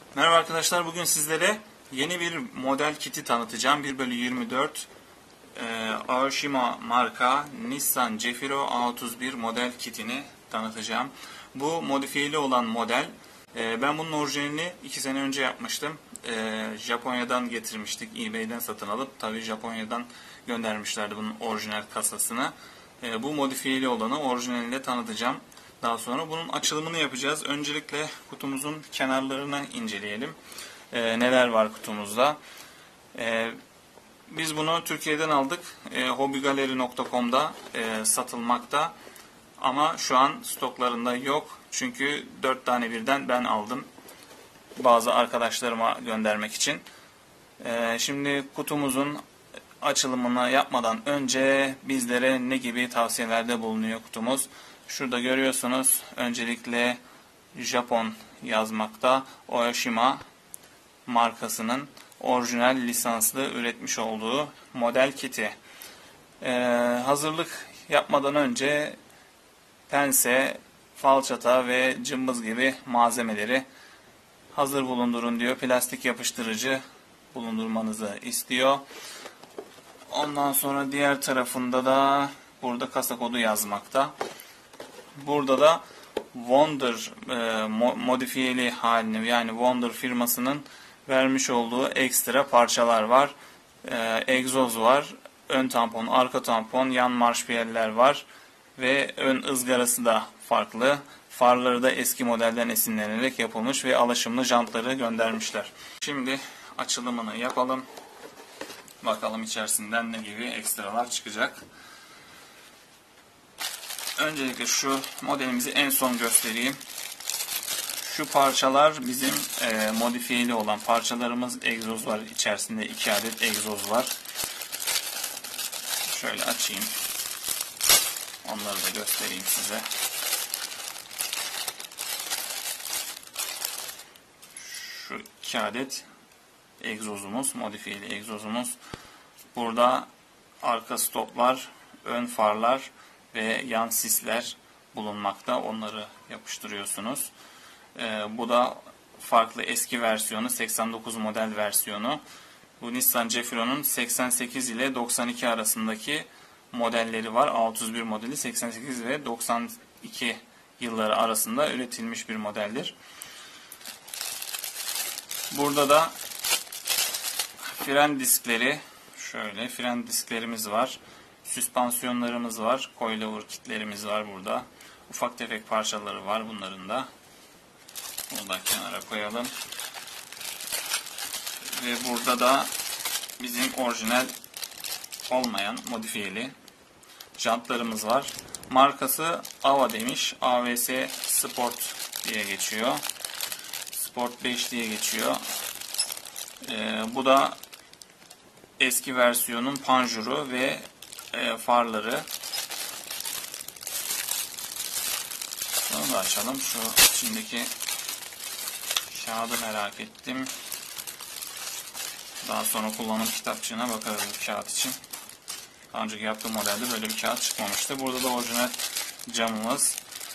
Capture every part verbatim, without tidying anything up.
Merhaba arkadaşlar, bugün sizlere yeni bir model kiti tanıtacağım. bir bölü yirmi dört e, Aoshima marka Nissan Cefiro A otuz bir model kitini tanıtacağım. Bu modifiyeli olan model. E, ben bunun orijinalini iki sene önce yapmıştım. E, Japonya'dan getirmiştik, eBay'den satın alıp. Tabii Japonya'dan göndermişlerdi bunun orijinal kasasını. E, bu modifiyeli olanı orijinaliyle tanıtacağım. Daha sonra bunun açılımını yapacağız. Öncelikle kutumuzun kenarlarını inceleyelim. Ee, neler var kutumuzda? Ee, biz bunu Türkiye'den aldık. Ee, hobigaleri nokta com'da e, satılmakta. Ama şu an stoklarında yok. Çünkü dört tane birden ben aldım. Bazı arkadaşlarıma göndermek için. Ee, şimdi kutumuzun açılımını yapmadan önce bizlere ne gibi tavsiyelerde bulunuyor kutumuz? Şurada görüyorsunuz, öncelikle Japon yazmakta. Aoshima markasının orijinal lisanslı üretmiş olduğu model kiti. Ee, hazırlık yapmadan önce pense, falçata ve cımbız gibi malzemeleri hazır bulundurun diyor. Plastik yapıştırıcı bulundurmanızı istiyor. Ondan sonra diğer tarafında da burada kasa kodu yazmakta. Burada da Wonder e, modifiyeli halini, yani Wonder firmasının vermiş olduğu ekstra parçalar var. E, egzoz var, ön tampon, arka tampon, yan marşpiyeller var ve ön ızgarası da farklı. Farları da eski modelden esinlenerek yapılmış ve alaşımlı jantları göndermişler. Şimdi açılımını yapalım. Bakalım içerisinden ne gibi ekstralar çıkacak. Öncelikle şu modelimizi en son göstereyim. Şu parçalar bizim e, modifiyeli olan parçalarımız. Egzoz var. İçerisinde iki adet egzoz var. Şöyle açayım. Onları da göstereyim size. Şu iki adet egzozumuz, modifiyeli egzozumuz. Burada arka stoplar, ön farlar ve yan sisler bulunmakta. Onları yapıştırıyorsunuz. Ee, bu da farklı eski versiyonu, seksen dokuz model versiyonu. Bu Nissan Cefiro'nun seksen sekiz ile doksan iki arasındaki modelleri var. A otuz bir modeli seksen sekiz ve doksan iki yılları arasında üretilmiş bir modeldir. Burada da fren diskleri, şöyle fren disklerimiz var. Süspansiyonlarımız var. Coilover kitlerimiz var burada. Ufak tefek parçaları var bunların da. Bunu da kenara koyalım. Ve burada da bizim orijinal olmayan modifiyeli jantlarımız var. Markası Ava demiş. A V S Sport diye geçiyor. Sport beş diye geçiyor. Ee, bu da eski versiyonun panjuru ve e, farları. Bunu da açalım. Şu içindeki kağıdı merak ettim. Daha sonra kullanım kitapçığına bakarız bu kağıt için. Daha önceki yaptığım modelde böyle bir kağıt çıkmamıştı. Burada da orijinal camımız.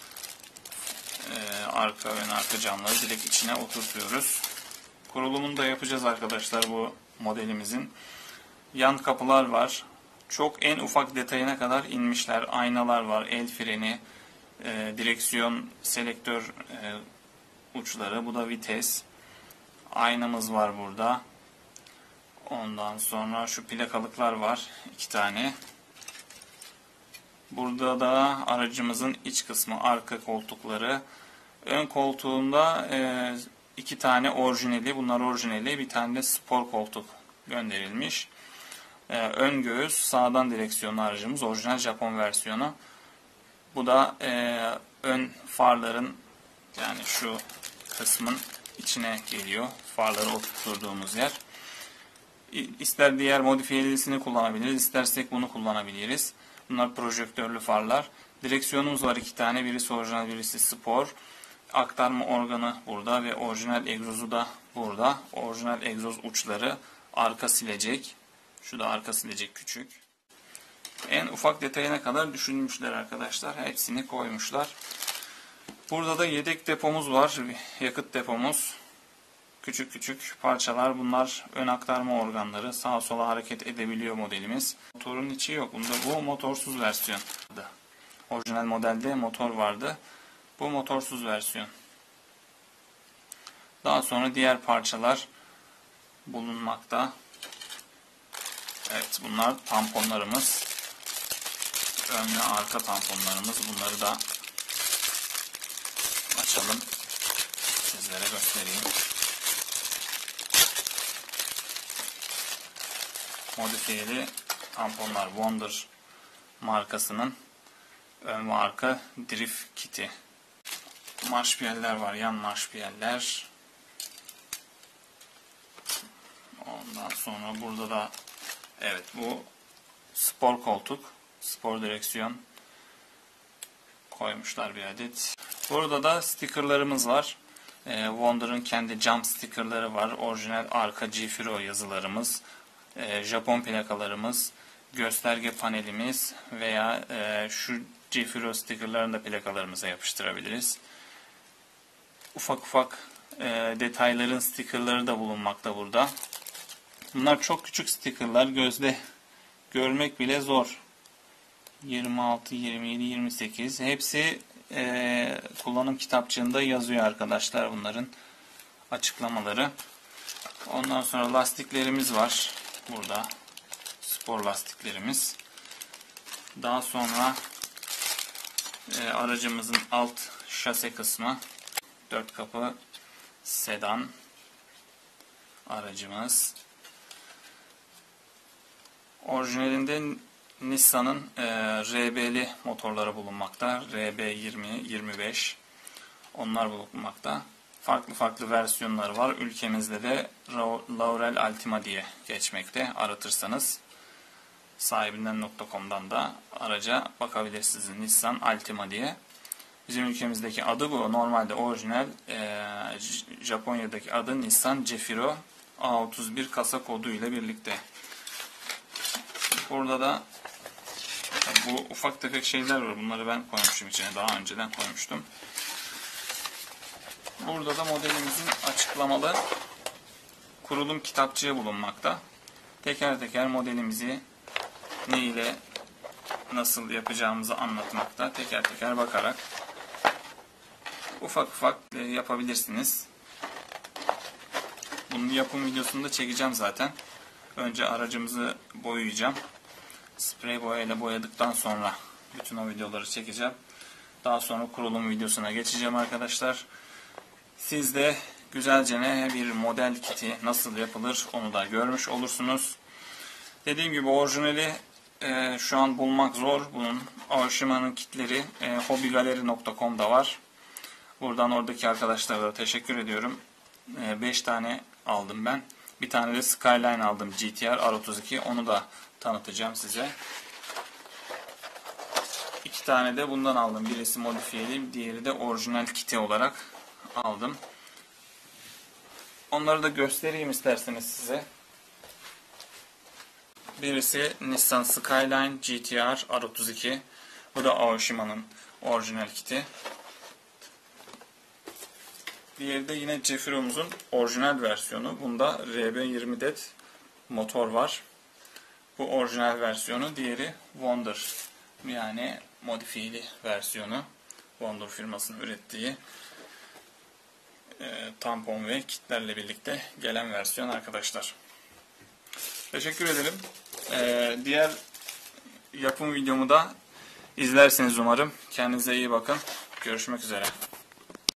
Ee, arka ön arka camları direkt içine oturtuyoruz. Kurulumunu da yapacağız arkadaşlar bu modelimizin. Yan kapılar var. Çok en ufak detayına kadar inmişler. Aynalar var, el freni, e, direksiyon, selektör e, uçları. Bu da vites. Aynamız var burada. Ondan sonra şu plakalıklar var. iki tane. Burada da aracımızın iç kısmı, arka koltukları. Ön koltuğunda e, iki tane orijinali. Bunlar orijinali. Bir tane de spor koltuk gönderilmiş. E, ön göğüs, sağdan direksiyonlu aracımız. Orijinal Japon versiyonu. Bu da e, ön farların, yani şu kısmın içine geliyor. Farları oturttuğumuz yer. İster diğer modifiyelisini kullanabiliriz, istersek bunu kullanabiliriz. Bunlar projektörlü farlar. Direksiyonumuz var iki tane. Birisi orijinal, birisi spor. Aktarma organı burada ve orijinal egzozu da burada. Orijinal egzoz uçları, arka silecek. Şu da arka silecek küçük. En ufak detayına kadar düşünmüşler arkadaşlar. Hepsini koymuşlar. Burada da yedek depomuz var. Yakıt depomuz. Küçük küçük parçalar. Bunlar ön aktarma organları. Sağa sola hareket edebiliyor modelimiz. Motorun içi yok. Bunda bu motorsuz versiyon. Orijinal modelde motor vardı. Bu motorsuz versiyon. Daha sonra diğer parçalar bulunmakta. Evet, bunlar tamponlarımız. Ön ve arka tamponlarımız. Bunları da açalım. Sizlere göstereyim. Modifiyeli tamponlar. Wonder markasının ön ve arka drift kiti. Marşpiyeller var. Yan marşpiyeller. Ondan sonra burada da evet, bu spor koltuk, spor direksiyon koymuşlar bir adet. Burada da stickerlarımız var. E, Wonder'ın kendi jump stickerları var. Orijinal arka G-Firo yazılarımız, e, Japon plakalarımız, gösterge panelimiz veya e, şu G-Firo stickerlarını da plakalarımıza yapıştırabiliriz. Ufak ufak e, detayların stickerları da bulunmakta burada. Bunlar çok küçük stickerlar. Gözde görmek bile zor. yirmi altı, yirmi yedi, yirmi sekiz. Hepsi e, kullanım kitapçığında yazıyor arkadaşlar, bunların açıklamaları. Ondan sonra lastiklerimiz var. Burada. Spor lastiklerimiz. Daha sonra e, aracımızın alt şase kısmı. Dört kapı sedan aracımız. Orijinalinde Nissan'ın e, R B'li motorları bulunmakta. R B yirmi, yirmi beş. Onlar bulunmakta. Farklı farklı versiyonları var. Ülkemizde de Laurel Altima diye geçmekte. Aratırsanız sahibinden nokta com'dan da araca bakabilirsiniz. Nissan Altima diye. Bizim ülkemizdeki adı bu. Normalde orijinal e, Japonya'daki adı Nissan Zefiro A otuz bir kasa kodu ile birlikte. Burada da bu ufak tefek şeyler var. Bunları ben koymuştum içine. Daha önceden koymuştum. Burada da modelimizin açıklamalı kurulum kitapçığı bulunmakta. Teker teker modelimizi ne ile nasıl yapacağımızı anlatmakta. Teker teker bakarak ufak ufak yapabilirsiniz. Bunun yapım videosunu da çekeceğim zaten. Önce aracımızı boyayacağım. Sprey boyayla boyadıktan sonra bütün o videoları çekeceğim. Daha sonra kurulum videosuna geçeceğim arkadaşlar. Siz de güzelce bir model kiti nasıl yapılır onu da görmüş olursunuz. Dediğim gibi orijinali e, şu an bulmak zor. Bunun Aoshima'nın kitleri e, hobigaleri nokta com'da var. Buradan oradaki arkadaşlara da teşekkür ediyorum. beş e, tane aldım ben. Bir tane de Skyline aldım, G T R R otuz iki. Onu da tanıtacağım size. İki tane de bundan aldım. Birisi modifiyeli, diğeri de orijinal kiti olarak aldım. Onları da göstereyim isterseniz size. Birisi Nissan Skyline G T R R otuz iki. Bu da Aoshima'nın orijinal kiti. Diğeri de yine Zefiro'muzun orijinal versiyonu. Bunda R B yirmi D E T motor var. Bu orijinal versiyonu. Diğeri Wonder, yani modifiyeli versiyonu. Wonder firmasının ürettiği e, tampon ve kitlerle birlikte gelen versiyon arkadaşlar. Teşekkür ederim. E, diğer yapım videomu da izlersiniz umarım. Kendinize iyi bakın. Görüşmek üzere.